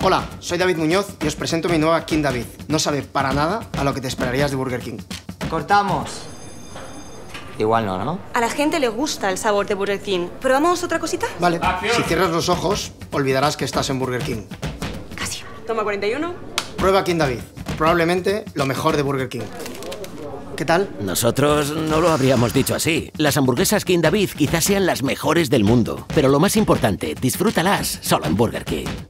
Hola, soy David Muñoz y os presento mi nueva King David. No sabe para nada a lo que te esperarías de Burger King. Cortamos. Igual no, ¿no? A la gente le gusta el sabor de Burger King. ¿Probamos otra cosita? Vale, si cierras los ojos, olvidarás que estás en Burger King. Casi. Toma 41. Prueba King David. Probablemente lo mejor de Burger King. ¿Qué tal? Nosotros no lo habríamos dicho así. Las hamburguesas King David quizás sean las mejores del mundo. Pero lo más importante, disfrútalas solo en Burger King.